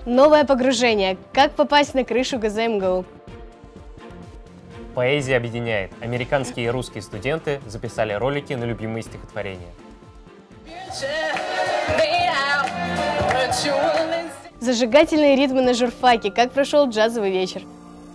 Новое погружение. Как попасть на крышу ГЗ-МГУ? Поэзия объединяет. Американские и русские студенты записали ролики на любимые стихотворения. Зажигательные ритмы на журфаке. Как прошел джазовый вечер?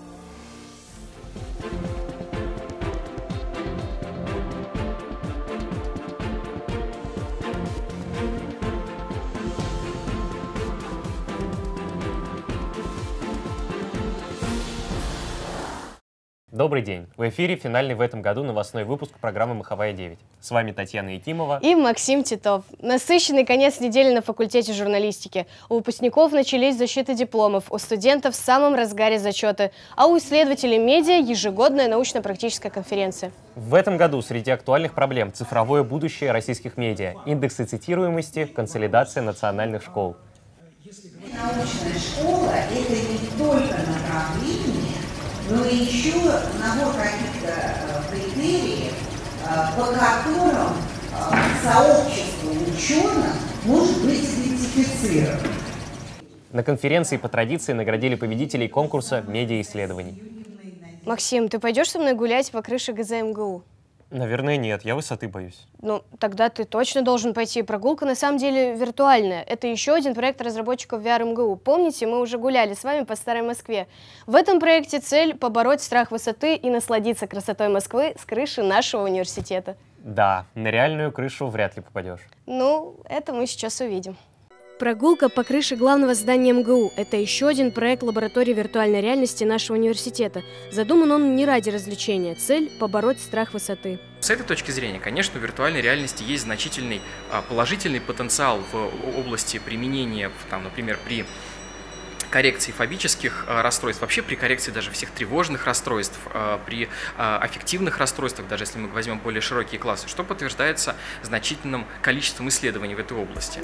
Добрый день! В эфире финальный в этом году новостной выпуск программы «Маховая-9». С вами Татьяна Якимова и Максим Титов. Насыщенный конец недели на факультете журналистики. У выпускников начались защиты дипломов, у студентов в самом разгаре зачеты, а у исследователей медиа ежегодная научно-практическая конференция. В этом году среди актуальных проблем цифровое будущее российских медиа, индексы цитируемости, консолидация национальных школ. Научная школа – это не только направление, но и еще набор каких-то критериев, по которым сообщество ученых может быть идентифицировано. На конференции по традиции наградили победителей конкурса медиаисследований. Максим, ты пойдешь со мной гулять по крыше ГЗ-МГУ? Наверное, нет. Я высоты боюсь. Ну, тогда ты точно должен пойти. Прогулка на самом деле виртуальная. Это еще один проект разработчиков VR-МГУ. Помните, мы уже гуляли с вами по Старой Москве. В этом проекте цель – побороть страх высоты и насладиться красотой Москвы с крыши нашего университета. Да, на реальную крышу вряд ли попадешь. Ну, это мы сейчас увидим. Прогулка по крыше главного здания МГУ – это еще один проект лаборатории виртуальной реальности нашего университета. Задуман он не ради развлечения. Цель – побороть страх высоты. С этой точки зрения, конечно, у виртуальной реальности есть значительный положительный потенциал в области применения, например, при коррекции фобических расстройств, вообще при коррекции даже всех тревожных расстройств, при аффективных расстройствах, даже если мы возьмем более широкие классы, что подтверждается значительным количеством исследований в этой области.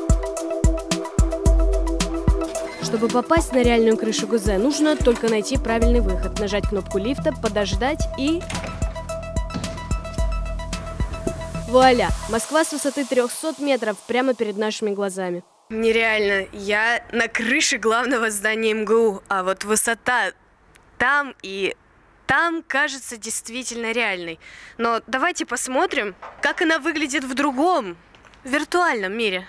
Чтобы попасть на реальную крышу ГЗ, нужно только найти правильный выход, нажать кнопку лифта, подождать и... Вуаля! Москва с высоты 300 метров прямо перед нашими глазами. Нереально, я на крыше главного здания МГУ, а вот высота там и там кажется действительно реальной. Но давайте посмотрим, как она выглядит в другом, виртуальном мире.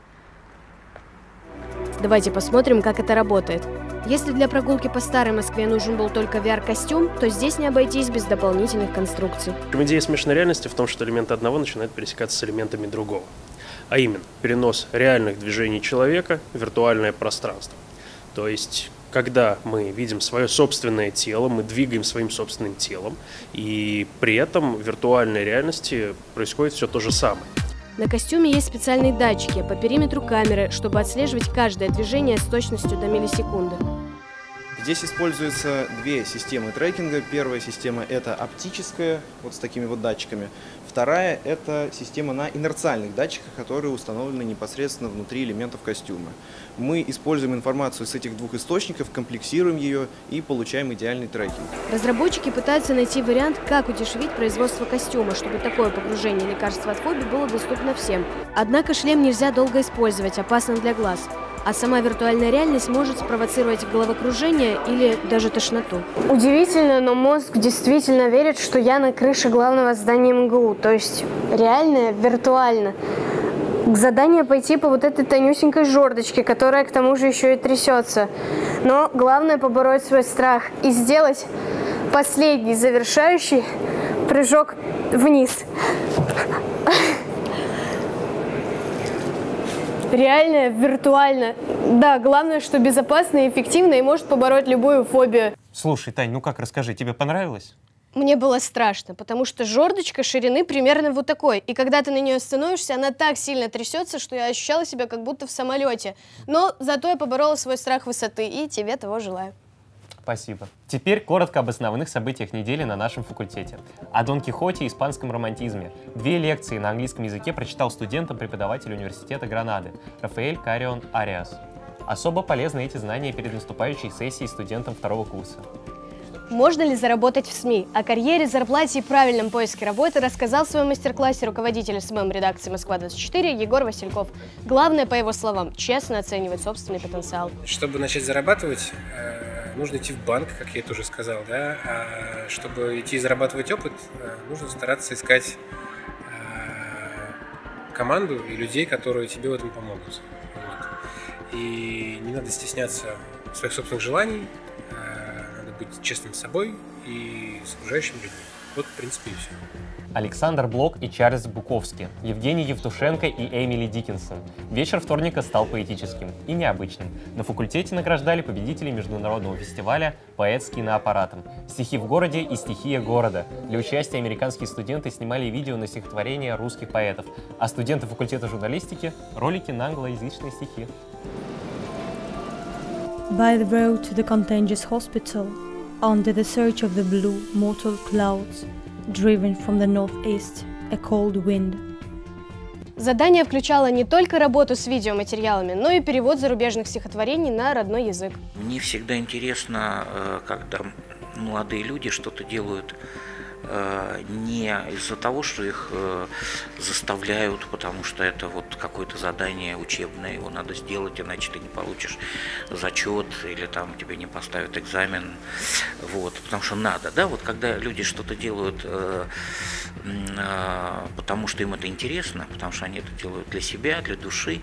Давайте посмотрим, как это работает. Если для прогулки по Старой Москве нужен был только VR-костюм, то здесь не обойтись без дополнительных конструкций. Идея смешанной реальности в том, что элементы одного начинают пересекаться с элементами другого. А именно, перенос реальных движений человека в виртуальное пространство. То есть, когда мы видим свое собственное тело, мы двигаем своим собственным телом, и при этом в виртуальной реальности происходит все то же самое. На костюме есть специальные датчики по периметру камеры, чтобы отслеживать каждое движение с точностью до миллисекунды. Здесь используются две системы трекинга. Первая система – это оптическая, вот с такими вот датчиками. Вторая – это система на инерциальных датчиках, которые установлены непосредственно внутри элементов костюма. Мы используем информацию с этих двух источников, комплексируем ее и получаем идеальный трекинг. Разработчики пытаются найти вариант, как удешевить производство костюма, чтобы такое погружение лекарства от фобии было доступно всем. Однако шлем нельзя долго использовать, опасно для глаз. А сама виртуальная реальность может спровоцировать головокружение или даже тошноту. Удивительно, но мозг действительно верит, что я на крыше главного здания МГУ. То есть реально, виртуально. Задание пойти по вот этой тонюсенькой жердочке, которая к тому же еще и трясется. Но главное побороть свой страх и сделать последний завершающий прыжок вниз. Реально, виртуально. Да, главное, что безопасно и эффективно и может побороть любую фобию. Слушай, Тань, ну как, расскажи, тебе понравилось? Мне было страшно, потому что жердочка ширины примерно вот такой. И когда ты на нее становишься, она так сильно трясется, что я ощущала себя как будто в самолете. Но зато я поборола свой страх высоты, и тебе того желаю. Спасибо. Теперь коротко об основных событиях недели на нашем факультете. О Дон Кихоте и испанском романтизме. 2 лекции на английском языке прочитал студентам преподаватель университета Гранады Рафаэль Каррион Ариас. Особо полезны эти знания перед наступающей сессией студентам 2-го курса. Можно ли заработать в СМИ? О карьере, зарплате и правильном поиске работы рассказал в своем мастер-классе руководитель СММ-редакции «Москва-24» Егор Васильков. Главное, по его словам, честно оценивать собственный потенциал. Чтобы начать зарабатывать, нужно идти в банк, как я это уже сказал, да? А чтобы идти и зарабатывать опыт, нужно стараться искать команду и людей, которые тебе в этом помогут. Вот. И не надо стесняться своих собственных желаний, надо быть честным с собой и с окружающими людьми. Вот, в принципе, и все. Александр Блок и Чарльз Буковский, Евгений Евтушенко и Эмили Диккенсон. Вечер вторника стал поэтическим и необычным. На факультете награждали победителей международного фестиваля «Поэт с киноаппаратом». Стихи в городе и стихия города. Для участия американские студенты снимали видео на стихотворения русских поэтов, а студенты факультета журналистики — ролики на англоязычные стихи. By the road to the contagious hospital, under the surge of the blue mortal clouds, driven from the northeast, a cold wind. Задание включало не только работу с видеоматериалами, но и перевод зарубежных стихотворений на родной язык. Мне всегда интересно, когда молодые люди что-то делают не из-за того, что их заставляют, потому что это вот какое-то задание учебное, его надо сделать, иначе ты не получишь зачет или там тебе не поставят экзамен, вот, потому что надо, да, вот когда люди что-то делают, потому что им это интересно, потому что они это делают для себя, для души.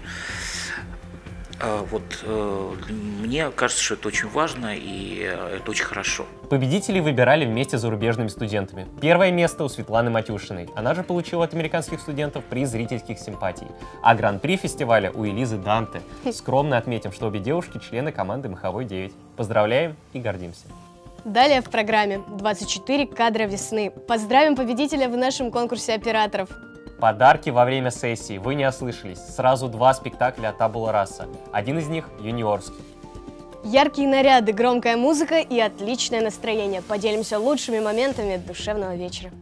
Вот мне кажется, что это очень важно и это очень хорошо. Победителей выбирали вместе с зарубежными студентами. Первое место у Светланы Матюшиной. Она же получила от американских студентов приз зрительских симпатий. А гран-при фестиваля у Элизы Данте. Скромно отметим, что обе девушки — члены команды Моховой 9. Поздравляем и гордимся. Далее в программе 24 кадра весны. Поздравим победителя в нашем конкурсе операторов. Подарки во время сессии. Вы не ослышались. Сразу 2 спектакля «Табула раса». Один из них юниорский. Яркие наряды, громкая музыка и отличное настроение. Поделимся лучшими моментами душевного вечера.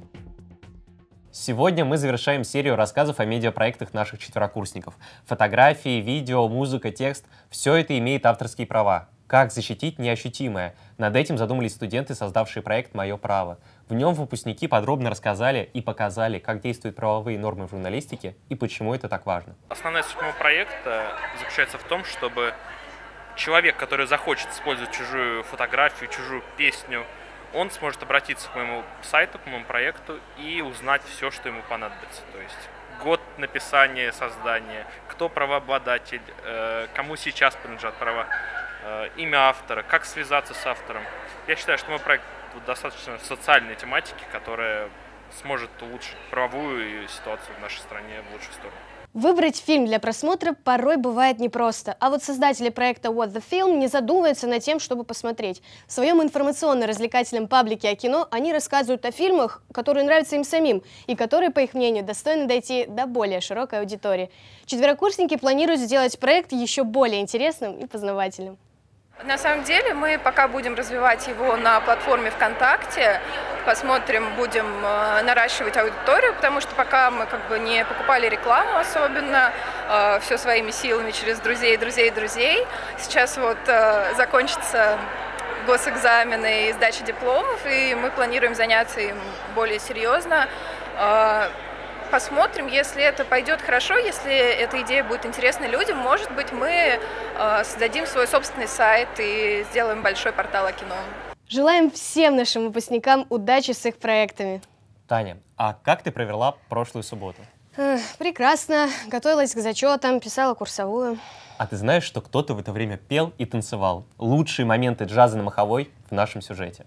Сегодня мы завершаем серию рассказов о медиапроектах наших четверокурсников. Фотографии, видео, музыка, текст – все это имеет авторские права. Как защитить неощутимое? Над этим задумались студенты, создавшие проект «Мое право». В нем выпускники подробно рассказали и показали, как действуют правовые нормы в журналистике и почему это так важно. Основная суть моего проекта заключается в том, чтобы человек, который захочет использовать чужую фотографию, чужую песню, он сможет обратиться к моему сайту, к моему проекту и узнать все, что ему понадобится. То есть год написания, создания, кто правообладатель, кому сейчас принадлежат права, имя автора, как связаться с автором. Я считаю, что мой проект достаточно социальной тематики, которая сможет улучшить правовую ситуацию в нашей стране в лучшую сторону. Выбрать фильм для просмотра порой бывает непросто, а вот создатели проекта What the Film не задумываются над тем, чтобы посмотреть. В своем информационно-развлекательном паблике о кино они рассказывают о фильмах, которые нравятся им самим и которые, по их мнению, достойны дойти до более широкой аудитории. Четверокурсники планируют сделать проект еще более интересным и познавательным. На самом деле мы пока будем развивать его на платформе ВКонтакте, посмотрим, будем наращивать аудиторию, потому что пока мы как бы не покупали рекламу особенно, все своими силами через друзей. Сейчас вот закончатся госэкзамены и сдача дипломов, и мы планируем заняться им более серьезно. Посмотрим, если это пойдет хорошо, если эта идея будет интересна людям, может быть, мы создадим свой собственный сайт и сделаем большой портал о кино. Желаем всем нашим выпускникам удачи с их проектами. Таня, а как ты провела прошлую субботу? Прекрасно. Готовилась к зачетам, писала курсовую. А ты знаешь, что кто-то в это время пел и танцевал? Лучшие моменты джаза на Моховой в нашем сюжете.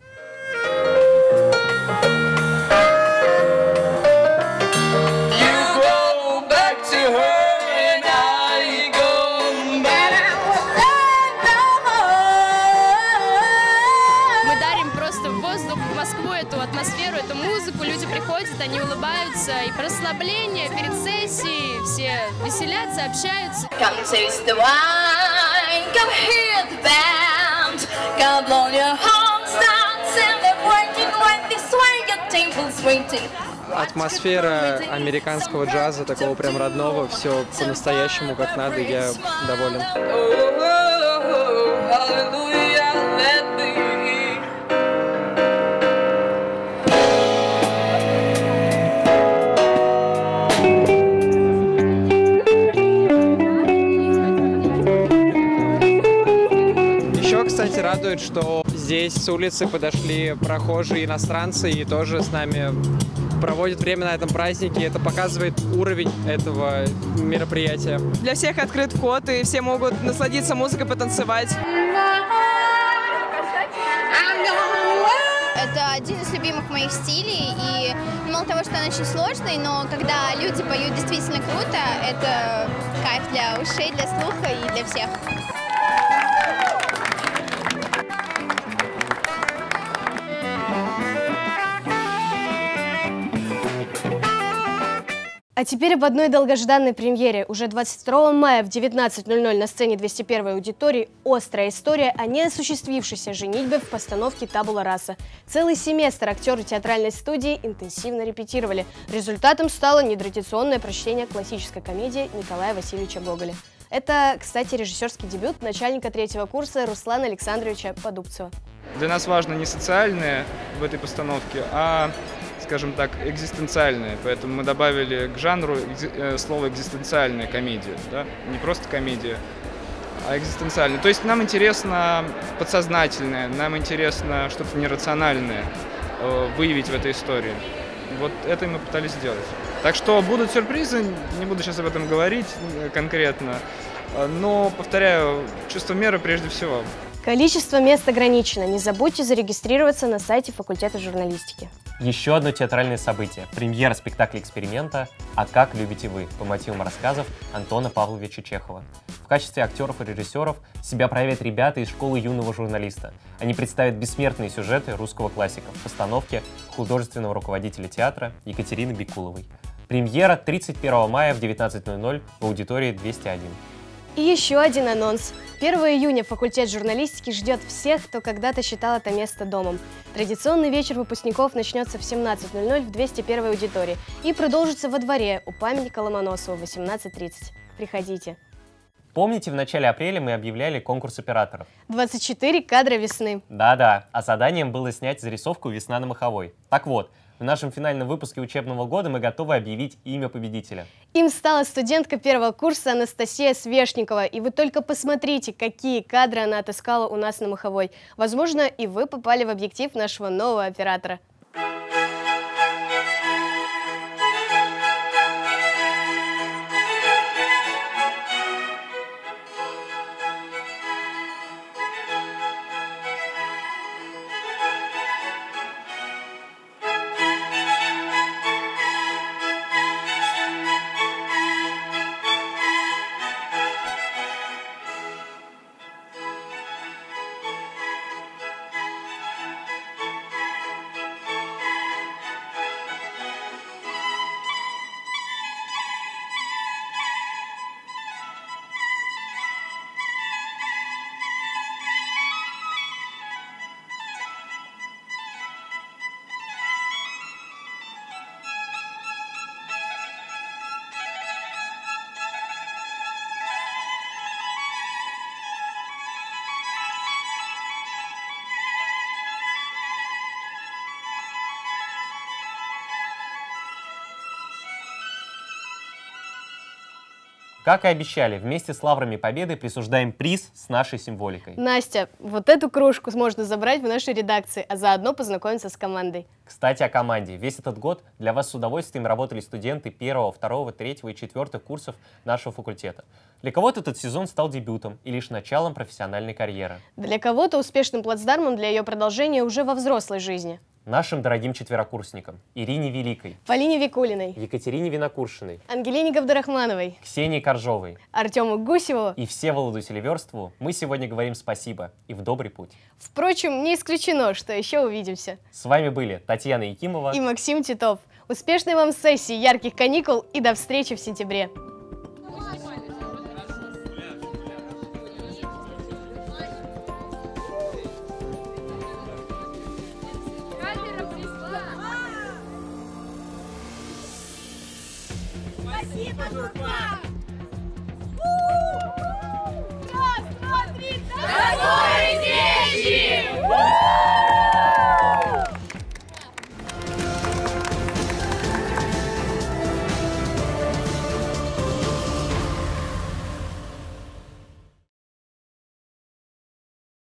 Атмосферу, эту музыку, люди приходят, они улыбаются, и расслабление перед сессией, все веселятся, общаются. Атмосфера американского джаза, такого прям родного, все по-настоящему как надо, я доволен. кстати, радует, что здесь с улицы подошли прохожие иностранцы и тоже с нами проводят время на этом празднике. Это показывает уровень этого мероприятия. Для всех открыт вход, и все могут насладиться музыкой, потанцевать. Это один из любимых моих стилей, и мало того, что он очень сложный, но когда люди поют действительно круто, это кайф для ушей, для слуха и для всех. А теперь об одной долгожданной премьере. Уже 22 мая в 19:00 на сцене 201 аудитории «Острая история» о неосуществившейся женитьбе в постановке «Табула раса». Целый семестр актеры театральной студии интенсивно репетировали. Результатом стало нетрадиционное прочтение классической комедии Николая Васильевича Гоголя. Это, кстати, режиссерский дебют начальника 3-го курса Руслана Александровича Подубцева. Для нас важно не социальное в этой постановке, а, скажем так, экзистенциальное. Поэтому мы добавили к жанру слово «экзистенциальная комедия». Да? Не просто комедия, а экзистенциальная. То есть нам интересно подсознательное, нам интересно что-то нерациональное выявить в этой истории. Вот это мы пытались сделать. Так что будут сюрпризы, не буду сейчас об этом говорить конкретно, но, повторяю, чувство меры прежде всего. Количество мест ограничено. Не забудьте зарегистрироваться на сайте факультета журналистики. Еще одно театральное событие – премьера спектакля «Эксперимента» «А как любите вы» по мотивам рассказов Антона Павловича Чехова. В качестве актеров и режиссеров себя проявят ребята из школы юного журналиста. Они представят бессмертные сюжеты русского классика в постановке художественного руководителя театра Екатерины Бикуловой. Премьера 31 мая в 19:00 в аудитории 201. И еще один анонс. 1 июня факультет журналистики ждет всех, кто когда-то считал это место домом. Традиционный вечер выпускников начнется в 17:00 в 201 аудитории и продолжится во дворе у памятника Ломоносову в 18:30. Приходите. Помните, в начале апреля мы объявляли конкурс операторов? 24 кадра весны. Да-да, а заданием было снять зарисовку «Весна на Маховой». Так вот, в нашем финальном выпуске учебного года мы готовы объявить имя победителя. Им стала студентка 1-го курса Анастасия Свешникова. И вы только посмотрите, какие кадры она отыскала у нас на Маховой. Возможно, и вы попали в объектив нашего нового оператора. Как и обещали, вместе с лаврами победы присуждаем приз с нашей символикой. Настя, вот эту кружку можно забрать в нашей редакции, а заодно познакомиться с командой. Кстати, о команде. Весь этот год для вас с удовольствием работали студенты 1, 2, 3 и 4 курсов нашего факультета. Для кого-то этот сезон стал дебютом и лишь началом профессиональной карьеры. Для кого-то успешным плацдармом для ее продолжения уже во взрослой жизни. Нашим дорогим четверокурсникам Ирине Великой, Полине Викулиной, Екатерине Винокуршиной, Ангелине Габдарахмановой, Ксении Коржовой, Артему Гусеву и Всеволоду Селиверству мы сегодня говорим спасибо и в добрый путь. Впрочем, не исключено, что еще увидимся. С вами были Татьяна Якимова и Максим Титов. Успешной вам сессии, ярких каникул и до встречи в сентябре. Спасибо, журфак!